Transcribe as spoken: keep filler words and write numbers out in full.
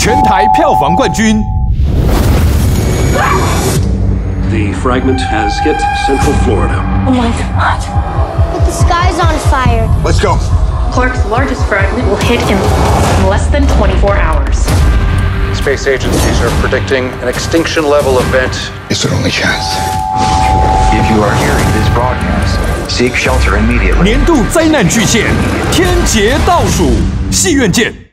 全台票房冠军。 The fragment has hit Central Florida. Oh my God! But the sky's on fire. Let's go. Clark's largest fragment will hit in less than twenty-four hours. Space agencies are predicting an extinction level event. It's our only chance. If you are hearing this broadcast, seek shelter immediately. 年度灾难巨献，天劫倒数，戏院见。